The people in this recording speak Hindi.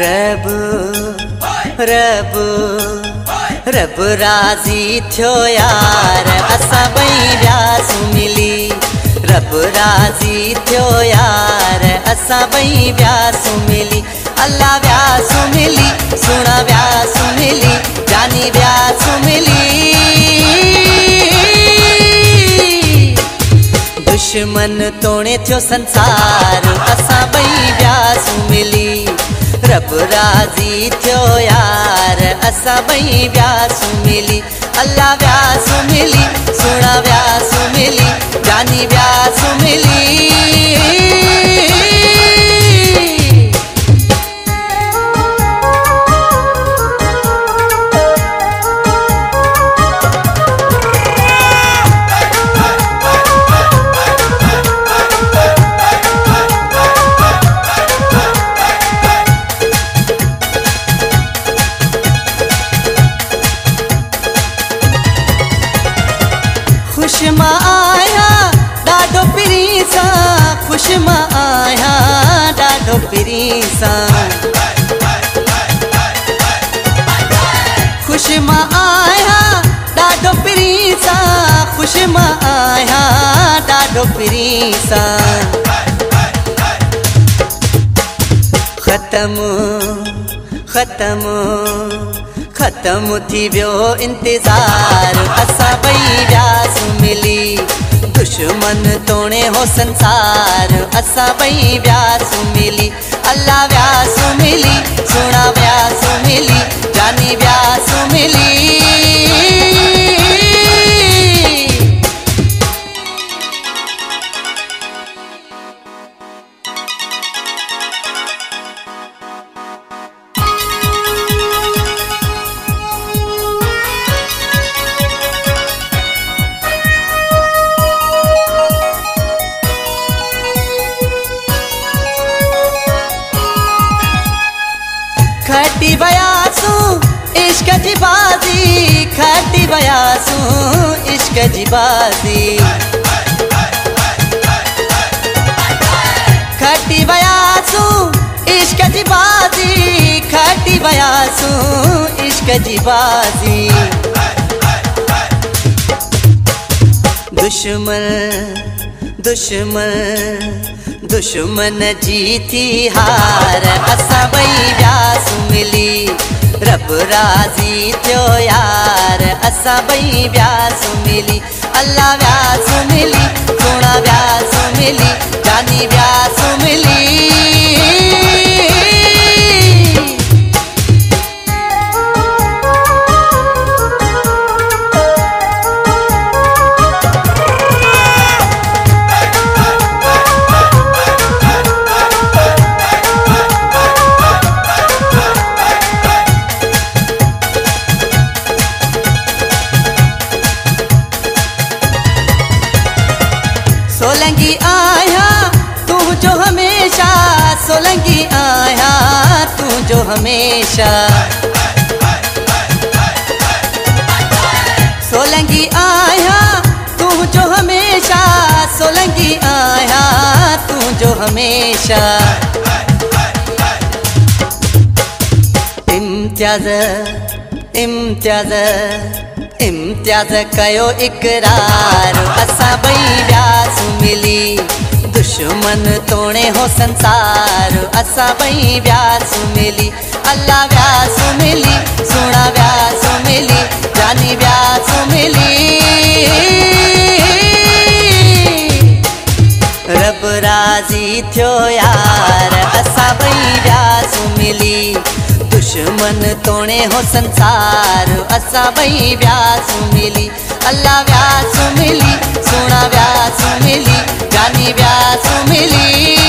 रब रब रब राज़ी थियो यार असां ॿई वियासूं मिली। रब राज़ी थियो यार असां ॿई वियासूं मिली। अल्लाह वियासूं मिली, सुहिणा वियासूं मिली, जानी वियासूं मिली। दुश्मन तोड़े थियो संसार असां ॿई वियासूं मिली। रब राज़ी थियो यार असां ॿई वियासूं मिली। अल्लाह वियासूं मिली, सुहिणा वियासूं मिली, जानी वियासूं मिली। खुश मां आया ॾाढो पिरी सां, खुश मां आया ॾाढो पिरी सां। खुश मां आया ॾाढो पिरी सां, खुश मां आया ॾाढो पिरी सां। ख़त्म ख़त्म ख़त्म थी वियो इंतज़ार असां ॿई वियासूं मिली। दुश्मन तोड़े हो संसार असां ॿई वियासूं मिली। अल्लाह वियासूं मिली, सुहिणा वियासूं मिली, जानी वियासूं मिली। खटी वयासूं इश्क जी बाज़ी, खटी वयासूं इश्क जी बाज़ी। खटी वयासूं इश्क जी बाज़ी, खटी वयासूं इश्क जी बाज़ी। दुश्मन दुश्मन दुश्मन जीती हार असां ॿई वियासूं मिली। रब राज़ी थियो यार असां ॿई वियासूं मिली। अल्लाह वियासूं मिली, सुहिणा वियासूं मिली, जानी वियासूं मिली। सोलंगी आया तू जो हमेशा, सोलंगी आया तू जो हमेशा। सोलंगी आया तू जो हमेशा, सोलंगी आया तू जो हमेशा। इम्तियाज़ इम्तियाज़ इम्तियाज़ कयो इकरार असां ॿई वियासूं मिली। दुश्मन तोड़े हो संसार असां ॿई वियासूं मिली। अल्लाह वियासूं मिली, सुहिणा वियासूं मिली, जानी वियासूं मिली। रब राज़ी थियो यार असां ॿई वियासूं मिली। दुश्मन तोड़े हो संसार असां ॿई वियासूं मिली। अल्लाह वियासूं मिली, सुहिणा वियासूं मिली, जानी वियासूं मिली।